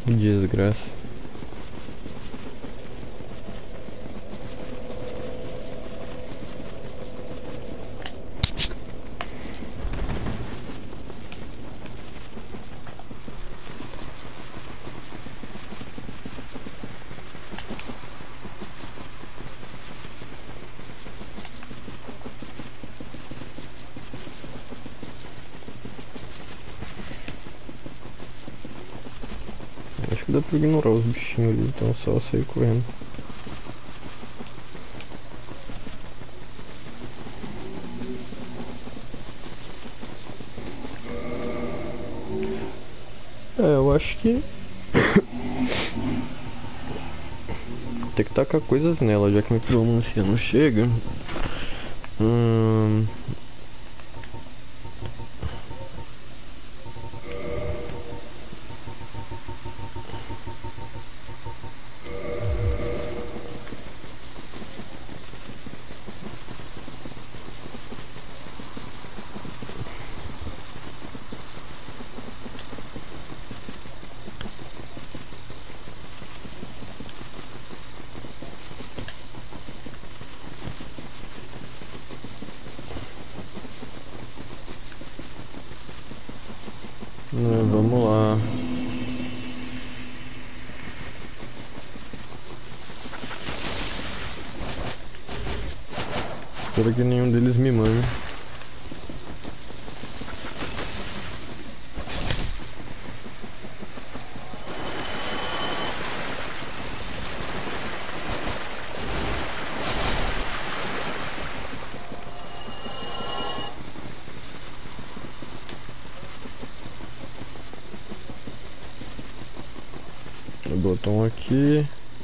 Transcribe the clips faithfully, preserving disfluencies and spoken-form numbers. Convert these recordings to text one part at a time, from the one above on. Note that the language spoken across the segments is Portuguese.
Desgraça. Acho que dá pra ignorar os bichinhos ali, então só sair correndo. É, eu acho que tem que tacar coisas nela, já que minha piromancia não chega. Hum... É, vamos lá. Espero que nenhum deles me mande. O botão aqui.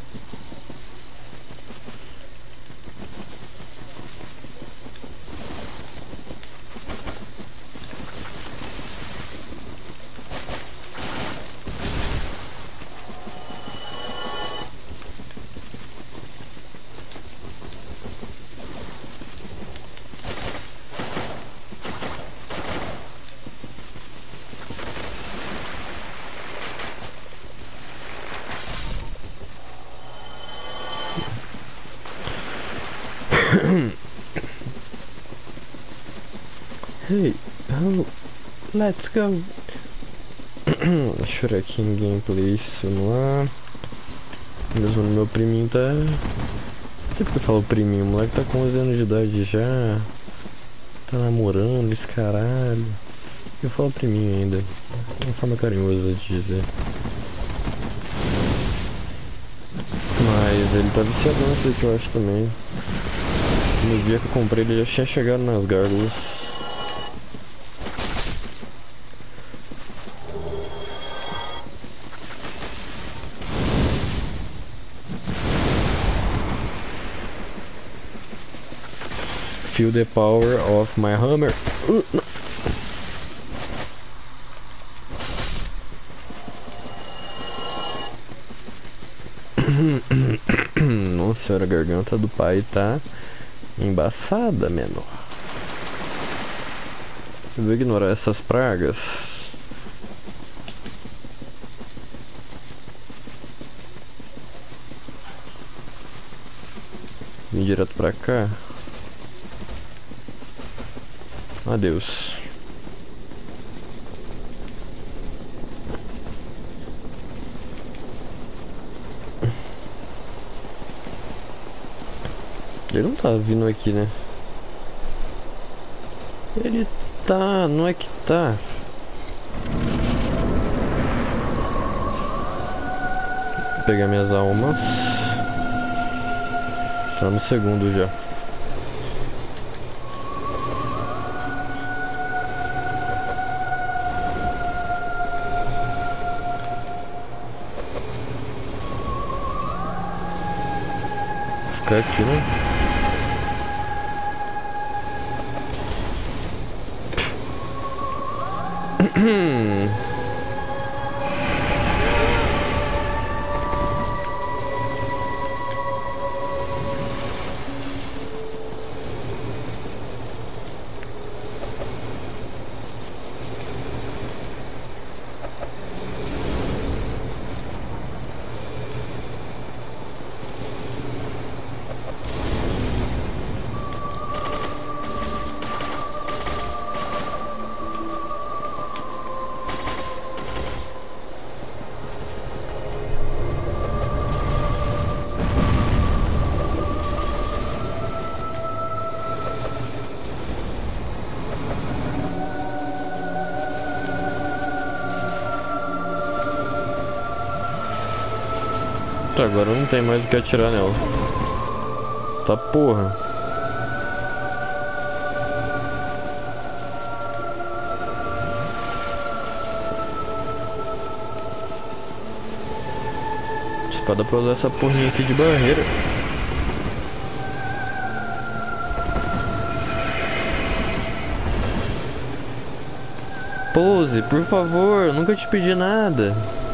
Hey, oh, let's go. Shuriken gameplay, vamos lá. Mesmo no meu priminho tá... Por que eu falo priminho? O moleque tá com onze anos de idade já. Tá namorando, esse caralho. Eu falo priminho ainda. É uma forma carinhosa de dizer. Mas ele tá viciado nisso aqui, eu acho também. No dia que eu comprei ele já tinha chegado nas gárgulas. Feel the power of my hammer. Uh, Nossa, a garganta do pai tá embaçada, menor. Eu vou ignorar essas pragas. Vim direto pra cá. Adeus. Ele não tá vindo aqui, né? Ele tá... não é que tá. Vou pegar minhas almas. Tá no segundo já. Ficar aqui, né? agora não tem mais o que atirar nela. Tá porra. Dá pra usar essa porrinha aqui de barreira. Pose, por favor, nunca te pedi nada.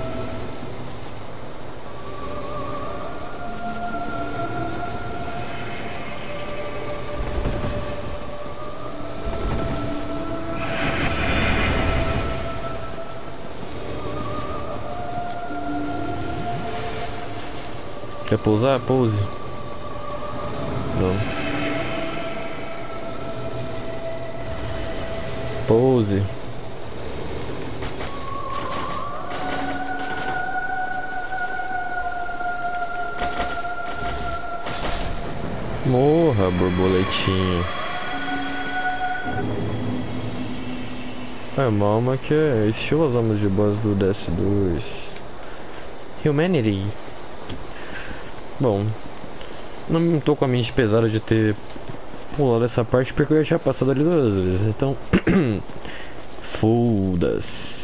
Quer pousar? Pose. Não. Pose. Morra, borboletinha. É uma alma que é estilo as almas de boss do D S dois. Humanity. Bom, não tô com a mente pesada de ter pulado essa parte porque eu já tinha passado ali duas vezes, então foda-se.